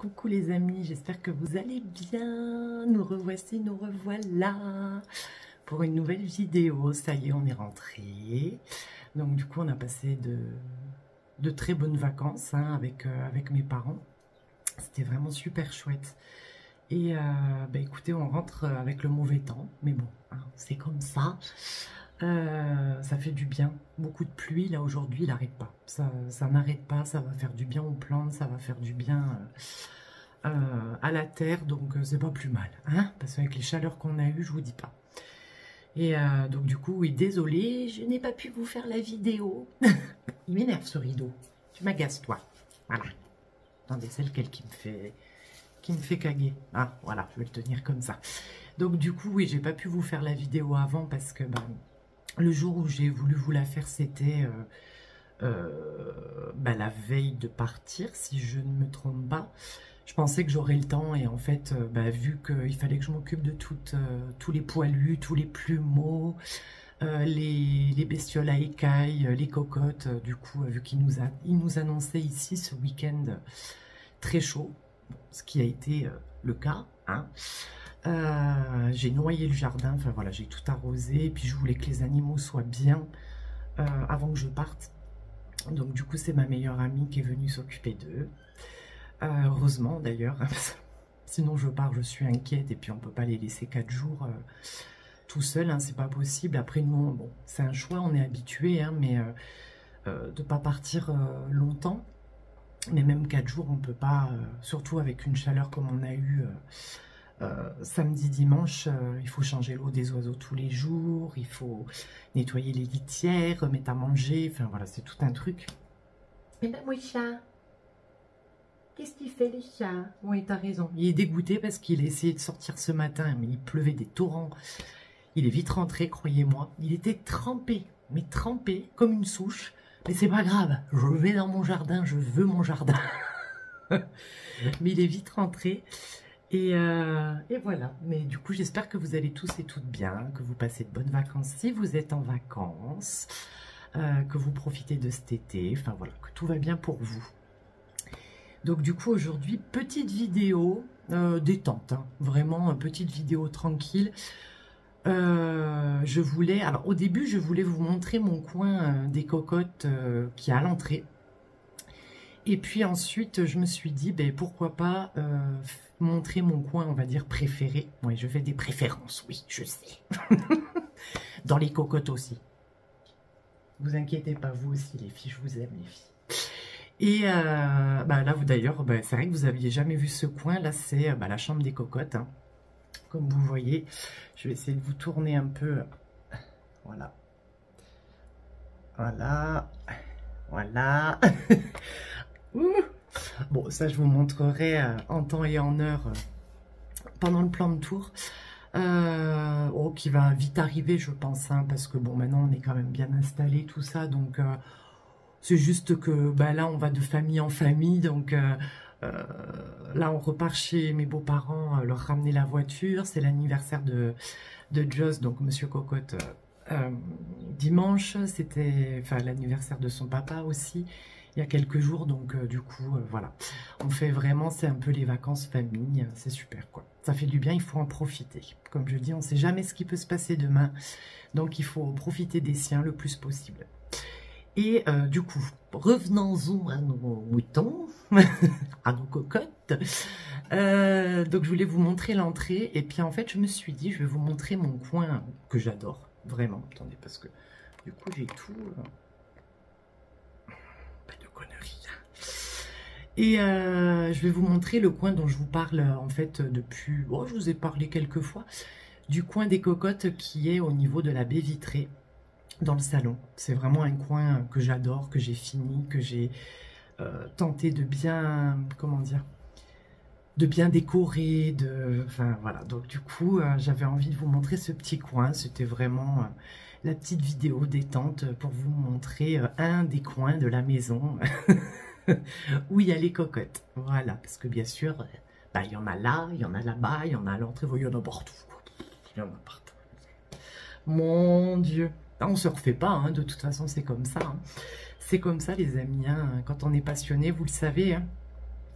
Coucou les amis, j'espère que vous allez bien. Nous revoici, nous revoilà pour une nouvelle vidéo. Ça y est, on est rentré. Donc du coup, on a passé de très bonnes vacances hein, avec mes parents. C'était vraiment super chouette. Et écoutez, on rentre avec le mauvais temps, mais bon, hein, c'est comme ça. Ça fait du bien. Beaucoup de pluie, là, aujourd'hui, il n'arrête pas. Ça n'arrête pas, ça va faire du bien aux plantes, ça va faire du bien à la terre, donc c'est pas plus mal. Hein, parce qu'avec les chaleurs qu'on a eues, je vous dis pas. Et donc du coup, oui, désolée, je n'ai pas pu vous faire la vidéo. Il m'énerve ce rideau. Tu m'agaces, toi. Voilà. Attendez, c'est lequel qui me fait caguer. Ah, voilà, je vais le tenir comme ça. Donc du coup, oui, j'ai pas pu vous faire la vidéo avant parce que le jour où j'ai voulu vous la faire, c'était la veille de partir, si je ne me trompe pas. Je pensais que j'aurais le temps et en fait, vu qu'il fallait que je m'occupe de tous les poilus, tous les plumeaux, les bestioles à écailles, les cocottes, du coup, vu qu'il nous annonçait ici ce week-end très chaud, ce qui a été le cas, hein. J'ai noyé le jardin, enfin voilà, j'ai tout arrosé, et puis je voulais que les animaux soient bien avant que je parte. Donc du coup, c'est ma meilleure amie qui est venue s'occuper d'eux. Heureusement d'ailleurs, sinon je pars, je suis inquiète, et puis on peut pas les laisser 4 jours tout seul, hein, c'est pas possible. Après nous, bon, c'est un choix, on est habitué, hein, mais de pas partir longtemps, mais même 4 jours, on peut pas, surtout avec une chaleur comme on a eu samedi, dimanche, il faut changer l'eau des oiseaux tous les jours, il faut nettoyer les litières, remettre à manger, enfin voilà, c'est tout un truc. Mais ben oui, chat, qu'est-ce qu'il fait les chats? Oui, t'as raison, il est dégoûté parce qu'il a essayé de sortir ce matin, mais il pleuvait des torrents. Il est vite rentré, croyez-moi, il était trempé, mais trempé comme une souche, mais c'est pas grave, je vais dans mon jardin, je veux mon jardin. Mais il est vite rentré. Et voilà, mais du coup j'espère que vous allez tous et toutes bien, que vous passez de bonnes vacances si vous êtes en vacances, que vous profitez de cet été, enfin voilà, que tout va bien pour vous. Donc du coup aujourd'hui, petite vidéo détente, hein, vraiment petite vidéo tranquille. Je voulais, alors au début je voulais vous montrer mon coin des cocottes qui est à l'entrée. Et puis ensuite, je me suis dit, pourquoi pas montrer mon coin, on va dire, préféré. Oui, je fais des préférences, oui, je sais. Dans les cocottes aussi. Vous inquiétez pas, vous aussi, les filles, je vous aime, les filles. Et là, vous d'ailleurs, c'est vrai que vous n'aviez jamais vu ce coin. Là, c'est la chambre des cocottes. Hein. Comme vous voyez, je vais essayer de vous tourner un peu. Voilà. Voilà. Voilà. Bon, ça je vous montrerai en temps et en heure pendant le plan de tour. Qui va vite arriver, je pense, hein, parce que bon, maintenant on est quand même bien installé, tout ça, donc c'est juste que là on va de famille en famille, donc là on repart chez mes beaux-parents, leur ramener la voiture. C'est l'anniversaire de Joss, donc Monsieur Cocotte, dimanche. C'était l'anniversaire de son papa aussi, il y a quelques jours, donc du coup, voilà. On fait vraiment, c'est un peu les vacances famille, c'est super, quoi. Ça fait du bien, il faut en profiter. Comme je dis, on ne sait jamais ce qui peut se passer demain, donc il faut profiter des siens le plus possible. Et du coup, revenons-en à nos moutons, à nos cocottes. Donc je voulais vous montrer l'entrée, et puis en fait, je me suis dit, je vais vous montrer mon coin que j'adore, vraiment. Attendez, parce que du coup, j'ai tout... Et je vais vous montrer le coin dont je vous parle en fait depuis... Bon, je vous ai parlé quelques fois du coin des cocottes qui est au niveau de la baie vitrée dans le salon. C'est vraiment un coin que j'adore, que j'ai fini, que j'ai tenté de bien... Comment dire? De bien décorer, enfin voilà. Donc du coup, j'avais envie de vous montrer ce petit coin. C'était vraiment la petite vidéo détente pour vous montrer un des coins de la maison où il y a les cocottes. Voilà, parce que bien sûr, il y en a là, il y en a là-bas, il y en a à l'entrée, il y en a partout. Il y en a partout. Mon Dieu. On se refait pas, hein, de toute façon, c'est comme ça. Hein. C'est comme ça, les amis. Hein. Quand on est passionné, vous le savez. Hein.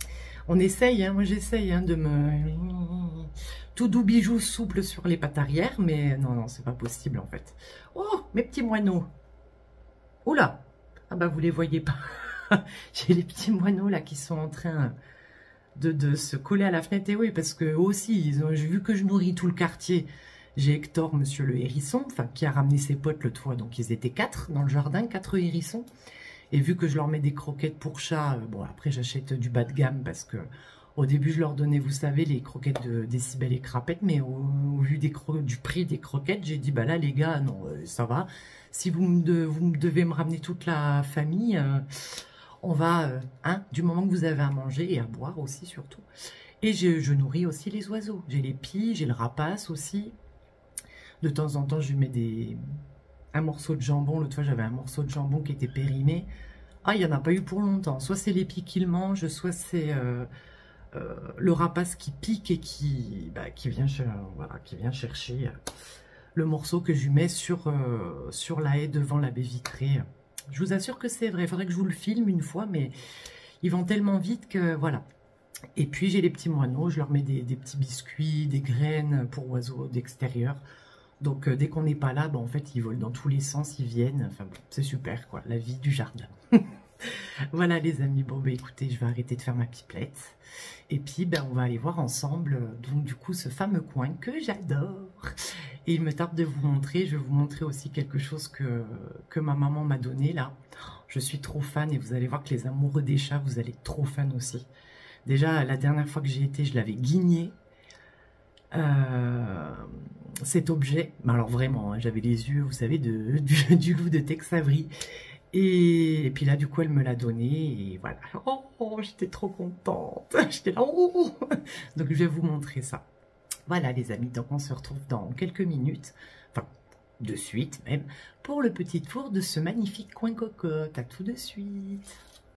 On essaye, hein, moi j'essaye hein, de me... Tout doux bijou souple sur les pattes arrière, mais non, non, c'est pas possible en fait. Oh, mes petits moineaux. Oula. Ah bah vous les voyez pas. J'ai les petits moineaux là qui sont en train de se coller à la fenêtre. Et oui, parce que eux aussi, j'ai vu que je nourris tout le quartier. J'ai Hector, monsieur le hérisson, enfin qui a ramené ses potes l'autre fois, donc ils étaient 4 dans le jardin, 4 hérissons. Et vu que je leur mets des croquettes pour chat, bon après j'achète du bas de gamme parce que au début je leur donnais, vous savez, les croquettes de Décibel et Crapette, mais au vu du prix des croquettes, j'ai dit bah là les gars, non, ça va. Si vous devez me ramener toute la famille, on va, hein, du moment que vous avez à manger et à boire aussi surtout. Et je nourris aussi les oiseaux. J'ai les pies, j'ai le rapace aussi. De temps en temps, je lui mets un morceau de jambon. L'autre fois, j'avais un morceau de jambon qui était périmé. Ah, il n'y en a pas eu pour longtemps. Soit c'est les pies qu'il mange, soit c'est le rapace qui pique et qui vient, voilà, qui vient chercher le morceau que je lui mets sur la haie devant la baie vitrée. Je vous assure que c'est vrai. Il faudrait que je vous le filme une fois, mais ils vont tellement vite que voilà. Et puis, j'ai les petits moineaux. Je leur mets des petits biscuits, des graines pour oiseaux d'extérieur. Donc, dès qu'on n'est pas là, ben, en fait, ils volent dans tous les sens, ils viennent. Enfin, bon, c'est super, quoi, la vie du jardin. Voilà, les amis. Bon, ben, écoutez, je vais arrêter de faire ma pipelette. Et puis, ben, on va aller voir ensemble, donc, du coup, ce fameux coin que j'adore. Et il me tarde de vous montrer. Je vais vous montrer aussi quelque chose que ma maman m'a donné, là. Je suis trop fan et vous allez voir que les amoureux des chats, vous allez être trop fan aussi. Déjà, la dernière fois que j'y étais, je l'avais guigné. Cet objet, mais alors vraiment, hein, j'avais les yeux, vous savez, du loup de Tex Avery. Et puis là, du coup, elle me l'a donné. Et voilà. Oh, j'étais trop contente. J'étais là. Oh. Donc, je vais vous montrer ça. Voilà, les amis. Donc, on se retrouve dans quelques minutes. Enfin, de suite même. Pour le petit tour de ce magnifique coin cocotte. À tout de suite.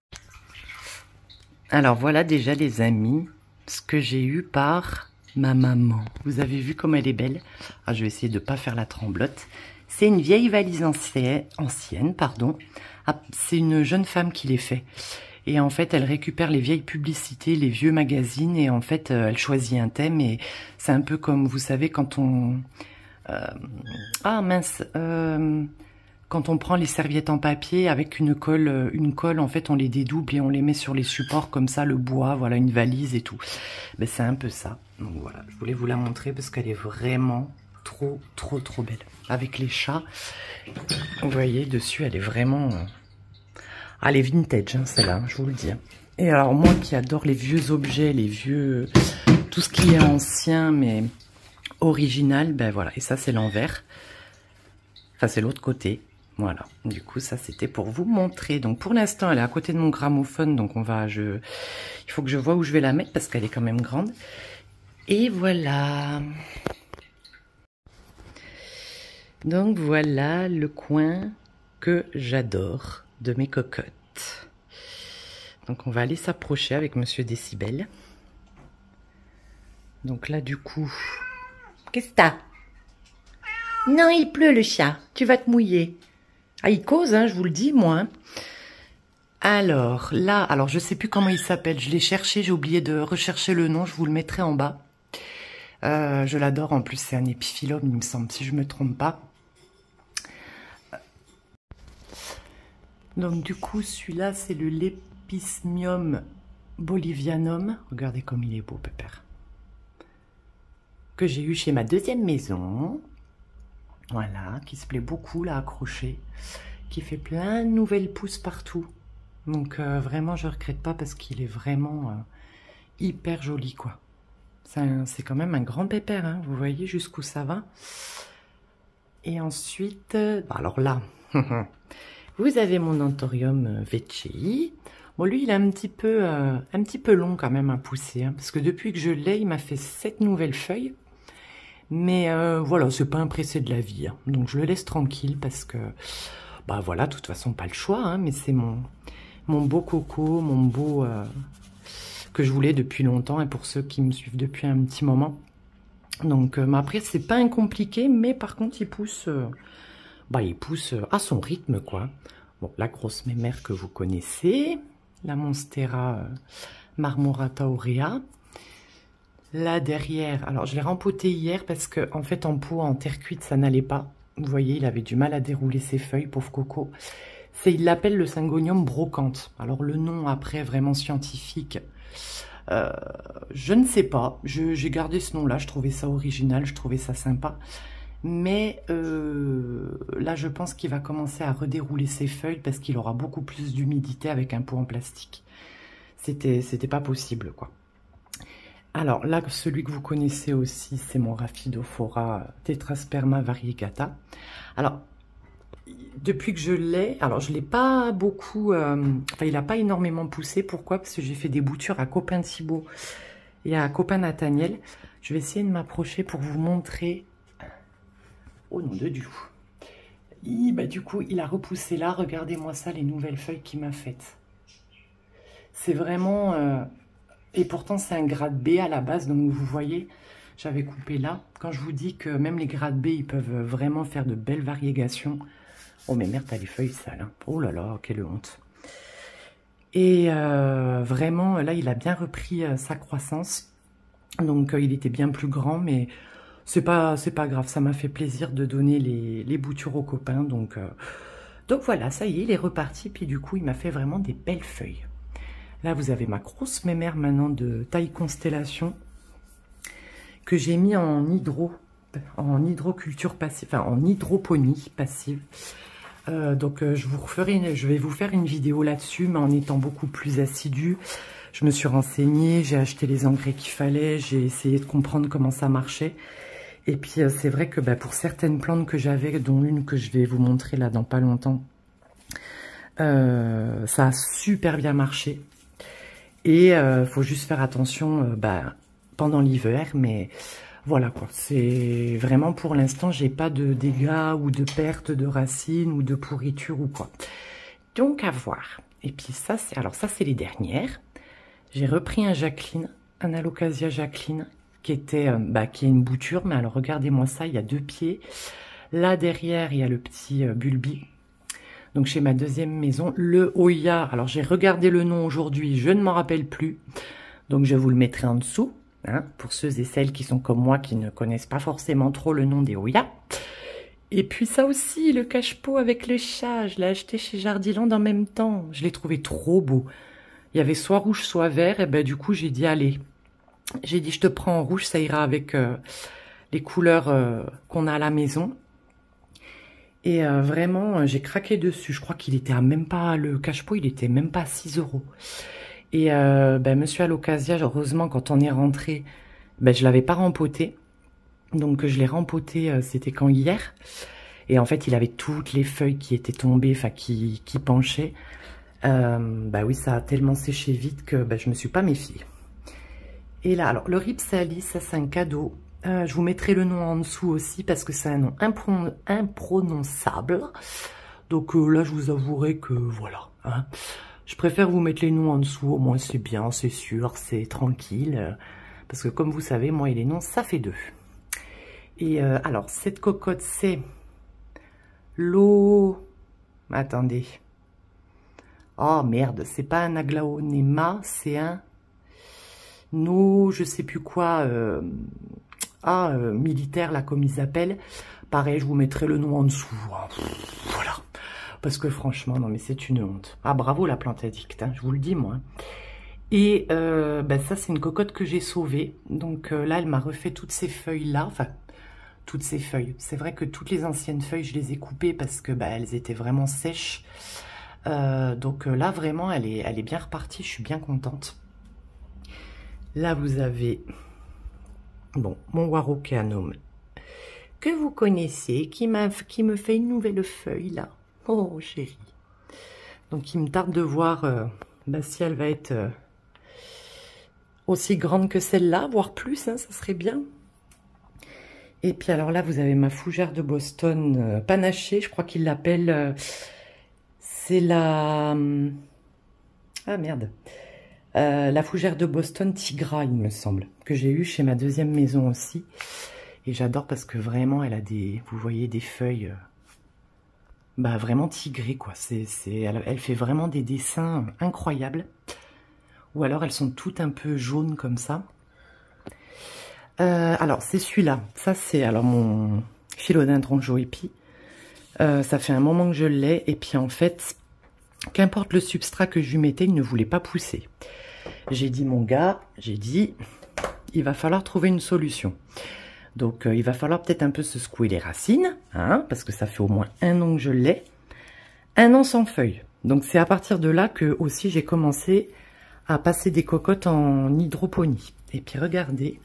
Alors, voilà déjà, les amis, ce que j'ai eu par ma maman. Vous avez vu comme elle est belle. Ah, je vais essayer de ne pas faire la tremblote. C'est une vieille valise ancienne, pardon. Ah, c'est une jeune femme qui les fait. Et en fait, elle récupère les vieilles publicités, les vieux magazines, et en fait, elle choisit un thème. Et c'est un peu comme, vous savez, quand on... ah mince, quand on prend les serviettes en papier avec une colle, en fait, on les dédouble et on les met sur les supports comme ça, le bois, voilà, une valise et tout. Ben, c'est un peu ça. Donc voilà, je voulais vous la montrer parce qu'elle est vraiment trop, trop, trop belle. Avec les chats, vous voyez, dessus, elle est vraiment... Ah, elle est vintage, hein, celle-là, je vous le dis. Et alors, moi qui adore les vieux objets, les vieux... Tout ce qui est ancien, mais original, ben voilà. Et ça, c'est l'envers. Enfin, c'est l'autre côté. Voilà, du coup, ça, c'était pour vous montrer. Donc, pour l'instant, elle est à côté de mon gramophone. Donc, il faut que je vois où je vais la mettre parce qu'elle est quand même grande. Et voilà. Donc, voilà le coin que j'adore de mes cocottes. Donc, on va aller s'approcher avec Monsieur Décibel. Donc là, du coup... Qu'est-ce que t'as? Non, il pleut, le chat. Tu vas te mouiller. Ah, il cause, hein, je vous le dis, moi. Alors, là, je sais plus comment il s'appelle. Je l'ai cherché, j'ai oublié de rechercher le nom. Je vous le mettrai en bas. Je l'adore. En plus, c'est un épiphyllum, il me semble, si je me trompe pas. Donc, du coup, celui-là, c'est le Lepismium bolivianum. Regardez comme il est beau, pépère. Que j'ai eu chez ma deuxième maison. Voilà, qui se plaît beaucoup, là, accroché. Qui fait plein de nouvelles pousses partout. Donc, vraiment, je ne regrette pas parce qu'il est vraiment hyper joli, quoi. C'est quand même un grand pépère, hein. Vous voyez jusqu'où ça va. Et ensuite, alors là, vous avez mon Anthurium veitchii. Bon, lui, il est un petit peu long quand même à pousser, hein, parce que depuis que je l'ai, il m'a fait 7 nouvelles feuilles. Mais voilà, c'est pas un pressé de la vie, hein. Donc je le laisse tranquille parce que, bah voilà, de toute façon, pas le choix, hein, mais c'est mon beau coco, mon beau... que je voulais depuis longtemps et pour ceux qui me suivent depuis un petit moment. Donc après, c'est pas incompliqué, mais par contre, il pousse à son rythme, quoi. Bon, la grosse mémère que vous connaissez, la Monstera Marmorata aurea. Là derrière, alors je l'ai rempoté hier parce que en fait en pot, en terre cuite, ça n'allait pas. Vous voyez, il avait du mal à dérouler ses feuilles, pauvre coco. Il l'appelle le Syngonium brocante. Alors le nom après vraiment scientifique, je ne sais pas. J'ai gardé ce nom-là, je trouvais ça original, je trouvais ça sympa. Mais là, je pense qu'il va commencer à redérouler ses feuilles parce qu'il aura beaucoup plus d'humidité avec un pot en plastique. C'était pas possible, quoi. Alors là, celui que vous connaissez aussi, c'est mon Rhaphidophora Tetrasperma variegata. Alors, depuis que je l'ai, alors je l'ai pas beaucoup, enfin il n'a pas énormément poussé. Pourquoi? Parce que j'ai fait des boutures à Copain Thibaut et à Copain Nathaniel. Je vais essayer de m'approcher pour vous montrer. Oh nom de Dieu. Bah, du coup, il a repoussé là. Regardez-moi ça, les nouvelles feuilles qu'il m'a faites. C'est vraiment... et pourtant, c'est un grade B à la base. Donc, vous voyez, j'avais coupé là. Quand je vous dis que même les grades B, ils peuvent vraiment faire de belles variégations. Oh, mais merde, t'as les feuilles sales. Hein. Oh là là, quelle honte. Et vraiment, là, il a bien repris sa croissance. Donc, il était bien plus grand, mais... c'est pas grave, ça m'a fait plaisir de donner les boutures aux copains. Donc voilà, ça y est, il est reparti. Puis du coup, il m'a fait vraiment des belles feuilles. Là, vous avez ma grosse mémère maintenant de taille constellation que j'ai mis en hydroculture passive, enfin en hydroponie passive. Donc je vais vous faire une vidéo là-dessus, mais en étant beaucoup plus assidue. Je me suis renseignée, j'ai acheté les engrais qu'il fallait, j'ai essayé de comprendre comment ça marchait. Et puis c'est vrai que pour certaines plantes que j'avais, dont une que je vais vous montrer là dans pas longtemps, ça a super bien marché. Et faut juste faire attention pendant l'hiver, mais voilà quoi. C'est vraiment pour l'instant, j'ai pas de dégâts ou de perte de racines ou de pourriture ou quoi. Donc à voir. Et puis ça, c'est les dernières. J'ai repris un Jacqueline, un Alocasia Jacqueline, qui était qui est une bouture, mais alors regardez-moi ça, il y a 2 pieds. Là derrière, il y a le petit bulbi. Donc chez ma deuxième maison, le Oya. Alors j'ai regardé le nom aujourd'hui, je ne m'en rappelle plus. Donc je vous le mettrai en dessous, hein, pour ceux et celles qui sont comme moi, qui ne connaissent pas forcément trop le nom des Oya. Et puis ça aussi, le cache-pot avec le chat, je l'ai acheté chez Jardiland en même temps. Je l'ai trouvé trop beau. Il y avait soit rouge, soit vert, et du coup j'ai dit allez. J'ai dit je te prends en rouge, ça ira avec les couleurs qu'on a à la maison. Et vraiment, j'ai craqué dessus. Je crois qu'il était à même pas, le cache-pot, il était même pas à 6 €. Et monsieur Alocasia, heureusement, quand on est rentré, je l'avais pas rempoté. Donc je l'ai rempoté, c'était quand hier. Et en fait, il avait toutes les feuilles qui étaient tombées, enfin qui penchaient. Oui, ça a tellement séché vite que je me suis pas méfiée. Et là, alors le Rhipsalis, ça c'est un cadeau. Je vous mettrai le nom en dessous aussi parce que c'est un nom imprononçable. Donc là, je vous avouerai que voilà. Hein, je préfère vous mettre les noms en dessous. Au moins, c'est bien, c'est sûr, c'est tranquille. Parce que comme vous savez, moi et les noms, ça fait 2. Et alors, cette cocotte, c'est l'eau... Attendez. Oh merde, c'est pas un aglaonema, c'est un... No, je sais plus quoi... militaire, là, comme ils appellent. Pareil, je vous mettrai le nom en dessous. Voilà. Parce que franchement, non, mais c'est une honte. Ah, bravo la plante addict, hein, je vous le dis, moi. Et ça, c'est une cocotte que j'ai sauvée. Donc là, elle m'a refait toutes ces feuilles-là. Enfin, toutes ces feuilles. C'est vrai que toutes les anciennes feuilles, je les ai coupées parce que elles étaient vraiment sèches. Donc là, vraiment, elle est bien repartie. Je suis bien contente. Là, vous avez... Bon, mon Warocéanum que vous connaissez, qui me fait une nouvelle feuille là. Oh chérie. Donc il me tarde de voir si elle va être aussi grande que celle-là, voire plus, hein, ça serait bien. Et puis alors là, vous avez ma fougère de Boston panachée, je crois qu'il l'appelle. C'est la... ah merde. La fougère de Boston Tigra, il me semble, que j'ai eu chez ma deuxième maison aussi. Et j'adore parce que vraiment, elle a des, vous voyez, des feuilles vraiment tigrées, quoi. Elle fait vraiment des dessins incroyables. ou alors elles sont toutes un peu jaunes comme ça. Alors c'est celui-là, ça c'est alors mon philodendron Joépi. Ça fait un moment que je l'ai, et puis en fait, qu'importe le substrat que je lui mettais, il ne voulait pas pousser. J'ai dit mon gars, j'ai dit, il va falloir trouver une solution. Donc il va falloir peut-être un peu se secouer les racines, hein, parce que ça fait au moins 1 an que je l'ai. 1 an sans feuilles. Donc c'est à partir de là que aussi j'ai commencé à passer des cocottes en hydroponie. Et puis regardez,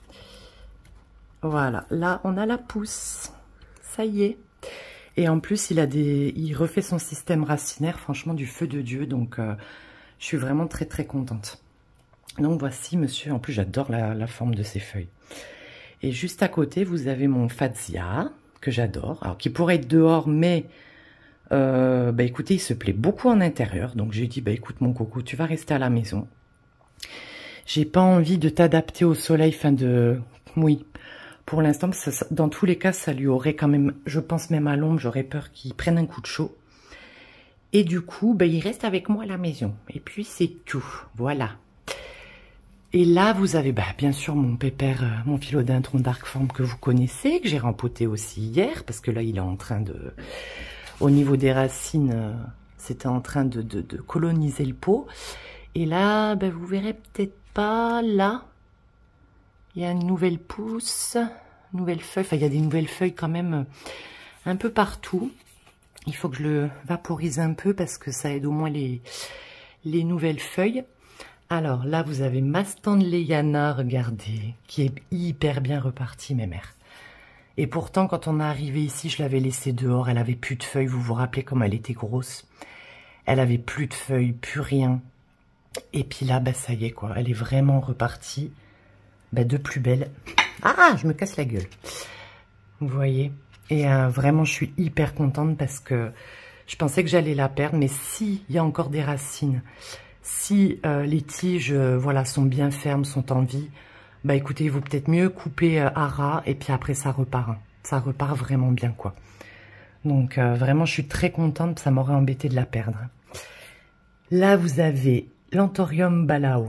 voilà, là on a la pousse, ça y est. Et en plus il refait son système racinaire, franchement du feu de Dieu, donc je suis vraiment très très contente. Donc voici monsieur, en plus j'adore la forme de ses feuilles. Et juste à côté vous avez mon Fatsia, que j'adore, alors qui pourrait être dehors, mais bah écoutez, il se plaît beaucoup en intérieur, donc j'ai dit bah écoute mon coco, tu vas rester à la maison. J'ai pas envie de t'adapter au soleil, oui, pour l'instant, dans tous les cas, ça lui aurait quand même, je pense même à l'ombre, j'aurais peur qu'il prenne un coup de chaud. Et du coup, bah, il reste avec moi à la maison. Et puis c'est tout, voilà. Et là, vous avez bien sûr mon pépère, mon philodendron Darkform que vous connaissez, que j'ai rempoté aussi hier, parce que là, il est en train de... Au niveau des racines, c'était en train de coloniser le pot. Et là, vous verrez peut-être pas, là, il y a une nouvelle pousse, nouvelle feuille. Enfin, il y a des nouvelles feuilles quand même un peu partout. Il faut que je le vaporise un peu parce que ça aide au moins les nouvelles feuilles. Alors là, vous avez ma Standleyana, regardez, qui est hyper bien repartie, mes mères. Et pourtant, quand on est arrivé ici, je l'avais laissée dehors. Elle avait plus de feuilles. Vous vous rappelez comme elle était grosse? Elle avait plus de feuilles, plus rien. Et puis là, ça y est, quoi. Elle est vraiment repartie de plus belle. Ah, je me casse la gueule. Vous voyez? Et vraiment, je suis hyper contente parce que je pensais que j'allais la perdre. Mais s'il y a encore des racines, si les tiges voilà, sont bien fermes, sont en vie, écoutez, il vaut peut-être mieux couper à ras et puis après ça repart. Hein. Ça repart vraiment bien, quoi. Donc vraiment, je suis très contente. Ça m'aurait embêté de la perdre. Là, vous avez l'Anthorium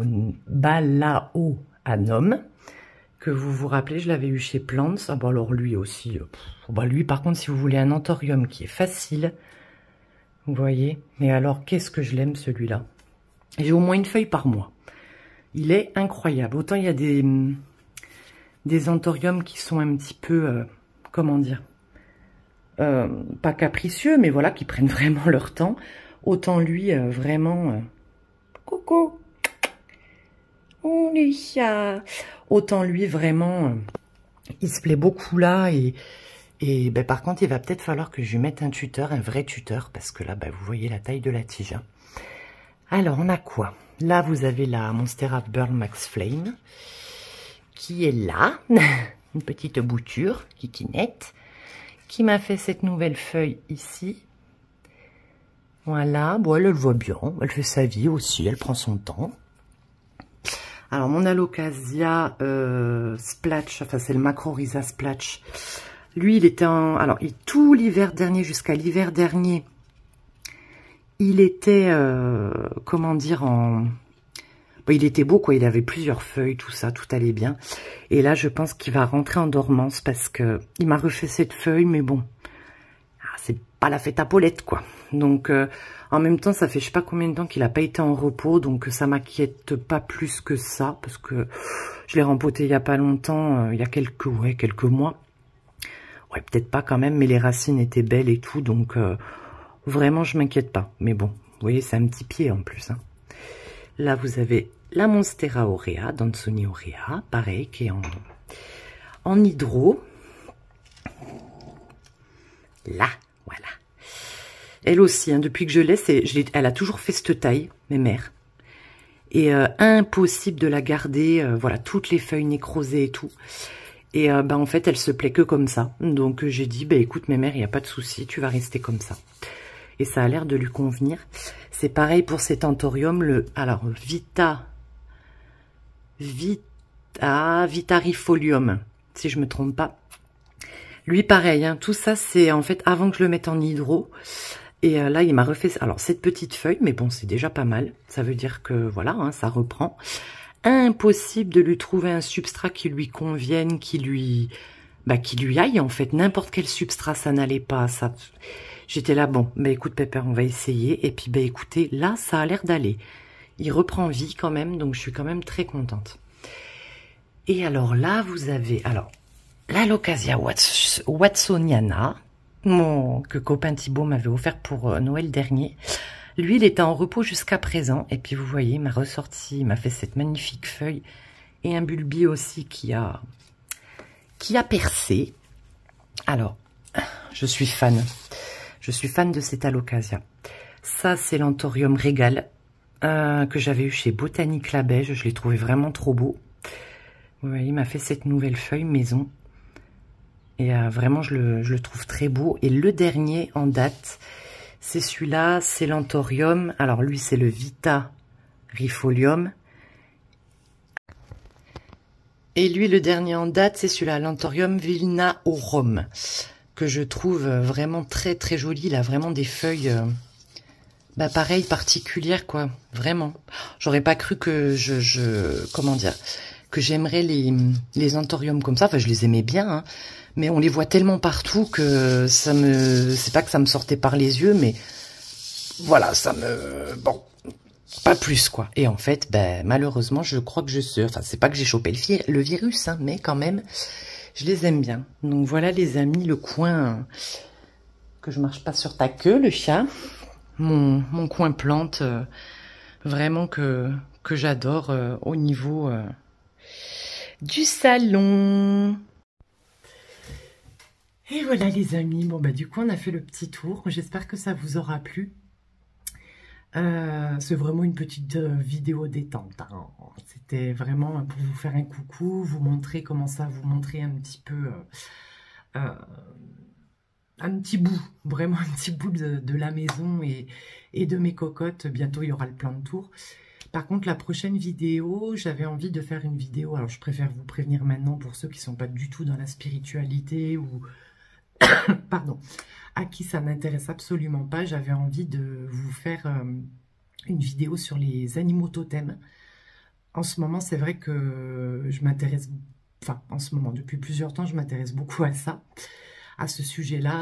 balaoanum, que vous vous rappelez, je l'avais eu chez Plants. Ah bon, alors lui aussi, lui par contre, si vous voulez un Anthorium qui est facile, vous voyez, mais alors qu'est-ce que je l'aime celui-là. J'ai au moins une feuille par mois. Il est incroyable. Autant il y a des Anthoriums qui sont un petit peu, comment dire, pas capricieux, mais voilà, qui prennent vraiment leur temps. Autant lui, vraiment, coucou. Oh, les chats. Autant lui, vraiment, il se plaît beaucoup là. Et par contre, il va peut-être falloir que je lui mette un tuteur, un vrai tuteur. Parce que là, vous voyez la taille de la tige. Hein. Alors, on a quoi? Là, vous avez la Monstera Burn Max Flame. Qui est là. Une petite bouture, kikinette. Qui m'a fait cette nouvelle feuille ici. Voilà. Bon, elle le voit bien. Elle fait sa vie aussi. Elle prend son temps. Alors, mon Alocasia Splatch, enfin, c'est le Macrorhiza Splatch. Lui, il était en... Alors, tout l'hiver dernier, jusqu'à l'hiver dernier, il était, comment dire, en... Bon, il était beau, quoi. Il avait plusieurs feuilles, tout ça, tout allait bien. Et là, je pense qu'il va rentrer en dormance parce que il m'a refait cette feuille, mais bon, c'est pas la fête à Paulette, quoi. Donc... en même temps, ça fait je sais pas combien de temps qu'il n'a pas été en repos, donc ça m'inquiète pas plus que ça, parce que je l'ai rempoté il y a pas longtemps, il y a quelques mois. Ouais, peut-être pas quand même, mais les racines étaient belles et tout, donc vraiment je m'inquiète pas. Mais bon, vous voyez, c'est un petit pied en plus. Hein. Là, vous avez la Monstera aurea, Dansoni aurea, pareil, qui est en hydro. Là, voilà. Elle aussi, hein, depuis que je l'ai, elle a toujours fait cette taille, mes mères. Et impossible de la garder, voilà, toutes les feuilles nécrosées et tout. Et en fait, elle se plaît que comme ça. Donc j'ai dit, écoute, mes mères, il n'y a pas de souci, tu vas rester comme ça. Et ça a l'air de lui convenir. C'est pareil pour cet Anthorium, alors Vitarifolium, si je me trompe pas. Lui, pareil, hein, tout ça, c'est en fait avant que je le mette en hydro. Et là, il m'a refait alors cette petite feuille, mais bon, c'est déjà pas mal. Ça veut dire que voilà, hein, ça reprend. Impossible de lui trouver un substrat qui lui convienne, qui lui aille en fait. N'importe quel substrat, ça n'allait pas. Ça, j'étais là, bon, bah écoute Pepper, on va essayer. Et puis bah écoutez, là, ça a l'air d'aller. Il reprend vie quand même, donc je suis quand même très contente. Et alors là, vous avez l'Alocasia watsoniana, que copain Thibaut m'avait offert pour Noël dernier. Lui, il était en repos jusqu'à présent. Et puis, vous voyez, il m'a ressorti, il m'a fait cette magnifique feuille. Et un bulbi aussi qui a percé. Alors, je suis fan. Je suis fan de cet Alocasia. Ça, c'est l'Anthorium Régal que j'avais eu chez Botanique la Beige. Je l'ai trouvé vraiment trop beau. Vous voyez, il m'a fait cette nouvelle feuille maison. Et vraiment, je le trouve très beau. Et le dernier en date, c'est celui-là, c'est l'Anthorium. Alors lui, c'est le Vita Rifolium. Et lui, le dernier en date, c'est celui-là, l'Anthorium Vilnaorum, que je trouve vraiment très très joli. Il a vraiment des feuilles, pareil, particulières, quoi. Vraiment. J'aurais pas cru que comment dire, que j'aimerais les Anthoriums comme ça. Enfin, je les aimais bien, hein. Mais on les voit tellement partout que c'est pas que ça me sortait par les yeux, mais voilà, bon, pas plus quoi. Et en fait, malheureusement, je crois que enfin, c'est pas que j'ai chopé le virus, hein, mais quand même, je les aime bien. Donc voilà les amis, le coin que je marche pas sur ta queue, le chat, mon coin plante, vraiment que j'adore au niveau du salon. Et voilà les amis, bon du coup on a fait le petit tour, j'espère que ça vous aura plu. C'est vraiment une petite vidéo détente, hein. C'était vraiment pour vous faire un coucou, vous montrer comment ça, vous montrer un petit peu, un petit bout, vraiment un petit bout de la maison et de mes cocottes. Bientôt il y aura le plan de tour. Par contre, la prochaine vidéo, j'avais envie de faire une vidéo, alors je préfère vous prévenir maintenant pour ceux qui ne sont pas du tout dans la spiritualité ou... pardon, à qui ça n'intéresse absolument pas, j'avais envie de vous faire une vidéo sur les animaux totems. En ce moment, c'est vrai que je m'intéresse, enfin, en ce moment, depuis plusieurs temps, je m'intéresse beaucoup à ça, à ce sujet-là,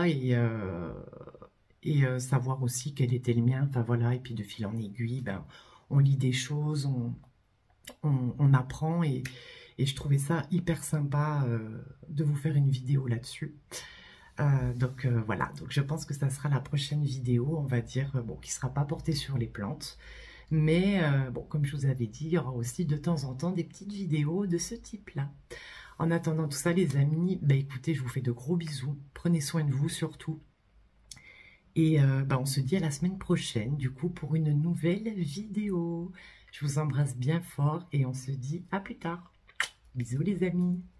et savoir aussi quel était le mien, enfin voilà, et puis de fil en aiguille, on lit des choses, on apprend, et je trouvais ça hyper sympa de vous faire une vidéo là-dessus. Donc voilà, donc je pense que ça sera la prochaine vidéo, on va dire, bon, qui ne sera pas portée sur les plantes. Mais bon, comme je vous avais dit, il y aura aussi de temps en temps des petites vidéos de ce type-là. En attendant tout ça, les amis, écoutez, je vous fais de gros bisous. Prenez soin de vous surtout. Et on se dit à la semaine prochaine, du coup, pour une nouvelle vidéo. Je vous embrasse bien fort et on se dit à plus tard. Bisous les amis.